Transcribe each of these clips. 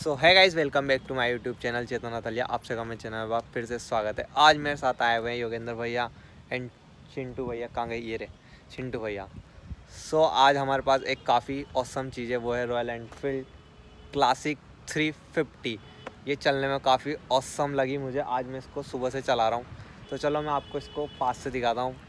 So hi guys, welcome back to my YouTube channel Chetan Rathliya. आपसे comment channel में फिर से स्वागत है। आज मेरे साथ आए हुए हैं योगेंद्र भैया एंड चिंटू भैया। कहाँ गए ये रे चिंटू भैया। सो आज हमारे पास एक काफ़ी ऑसम चीज़ है, वो है रॉयल एनफील्ड क्लासिक 350। ये चलने में काफ़ी ऑसम लगी मुझे। आज मैं इसको सुबह से चला रहा हूँ, तो चलो मैं आपको इसको पास से दिखाता हूँ।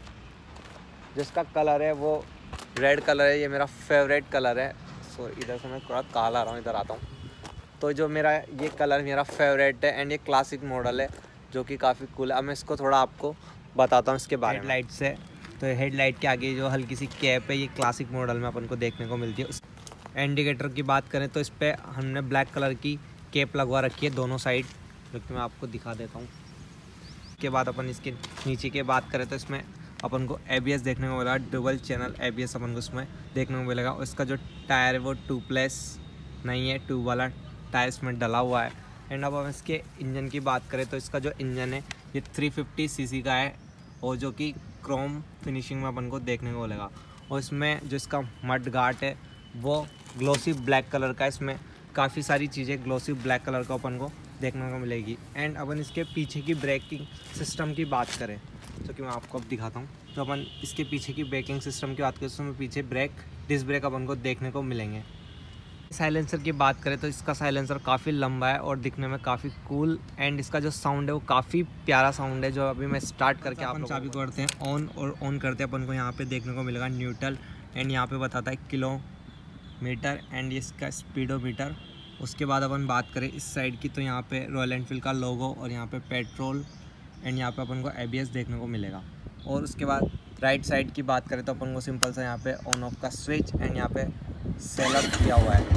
जिसका कलर है वो रेड कलर है, ये मेरा फेवरेट कलर है। सो इधर से मैं थोड़ा काला आ रहा हूँ, इधर आता हूँ। तो जो मेरा ये कलर मेरा फेवरेट है एंड ये क्लासिक मॉडल है जो कि काफ़ी कूल है। अब मैं इसको थोड़ा आपको बताता हूँ इसके बारे में। हेडलाइट से तो हेडलाइट के आगे जो हल्की सी कैप है, ये क्लासिक मॉडल में अपन को देखने को मिलती है। उस इंडिकेटर की बात करें तो इस पर हमने ब्लैक कलर की कैप लगवा रखी है दोनों साइड, जो कि मैं आपको दिखा देता हूँ। इसके बाद अपन इसके नीचे की बात करें तो इसमें अपन को ABS देखने को मिलेगा। डबल चैनल ABS अपन को इसमें देखने को मिलेगा। और इसका जो टायर है वो 2+ नहीं है, 2 वाला टायर्स में डला हुआ है। एंड अब हम इसके इंजन की बात करें तो इसका जो इंजन है ये 350 cc का है, और जो कि क्रोम फिनिशिंग में अपन को देखने को मिलेगा। और इसमें जो इसका मड गार्ड है वो ग्लोसी ब्लैक कलर का है। इसमें काफ़ी सारी चीज़ें ग्लोसी ब्लैक कलर का अपन को देखने को मिलेगी। एंड अपन इसके पीछे की ब्रेकिंग सिस्टम की बात करें तो कि मैं आपको अब दिखाता हूँ। तो अपन इसके पीछे की ब्रेकिंग सिस्टम की बात करें तो उसमें पीछे डिस्क ब्रेक अपन को देखने को मिलेंगे। साइलेंसर की बात करें तो इसका साइलेंसर काफ़ी लंबा है और दिखने में काफ़ी कूल। एंड इसका जो साउंड है वो काफ़ी प्यारा साउंड है, जो अभी मैं स्टार्ट करके आप चाबी को करते हैं ऑन, और ऑन करते हैं अपन को यहाँ पे देखने को मिलेगा न्यूट्रल। एंड यहाँ पे बताता है किलोमीटर एंड इसका स्पीडोमीटर। उसके बाद अपन बात करें इस साइड की तो यहाँ पे रॉयल एनफील्ड का लोगो और यहाँ पे पेट्रोल एंड यहाँ पे अपन को ABS देखने को मिलेगा। और उसके बाद राइट साइड की बात करें तो अपन को सिंपल सा यहाँ पे ऑन ऑफ का स्विच एंड यहाँ पे सेलर किया हुआ है।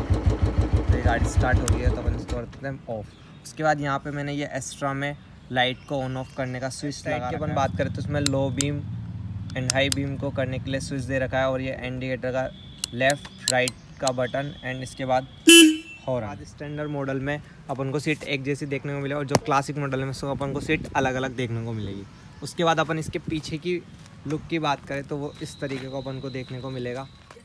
तो ये गाड़ी स्टार्ट हो गई है तो अपन इसको करते हैं ऑफ। उसके बाद यहाँ पे मैंने ये एक्स्ट्रा में लाइट को ऑन ऑफ करने का स्विच लगा। अपन बात करें तो इसमें low beam and high beam को करने के लिए स्विच दे रखा है, और ये इंडिकेटर का लेफ़्ट राइट का बटन। एंड इसके बाद हॉर्न। स्टैंडर्ड मॉडल में अपन को सीट एक जैसी देखने को मिलेगी, और जो क्लासिक मॉडल में उसको अपन को सीट अलग अलग देखने को मिलेगी। उसके बाद अपन इसके पीछे की लुक की बात करें तो वो इस तरीके को अपन को देखने को मिलेगा।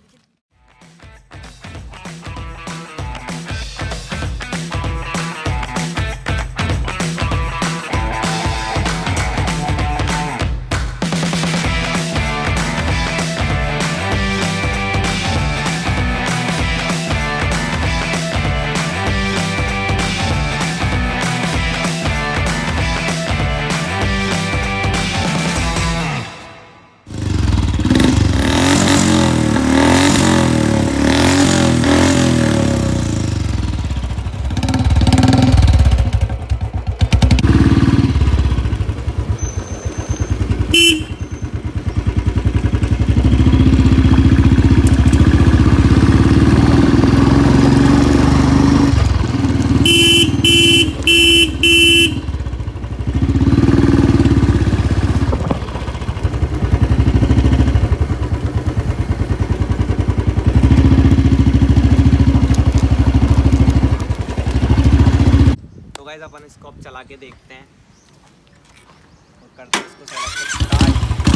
अपन इसको अब चला के देखते हैं और करते हैं इसको स्टार्ट।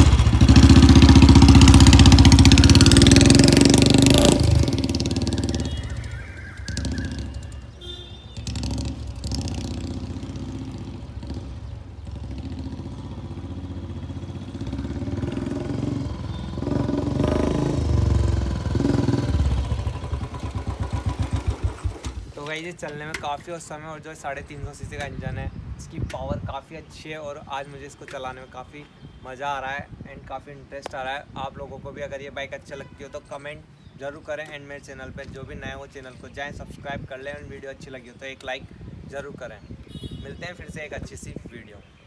तो गाइस ये चलने में काफ़ी औसम है, और जो 350 cc का इंजन है इसकी पावर काफ़ी अच्छी है, और आज मुझे इसको चलाने में काफ़ी मज़ा आ रहा है एंड काफ़ी इंटरेस्ट आ रहा है। आप लोगों को भी अगर ये बाइक अच्छा लगती हो तो कमेंट ज़रूर करें। एंड मेरे चैनल पे जो भी नए हो चैनल को जाएं, सब्सक्राइब कर लें। एंड वीडियो अच्छी लगी हो तो एक लाइक ज़रूर करें। मिलते हैं फिर से एक अच्छी सी वीडियो।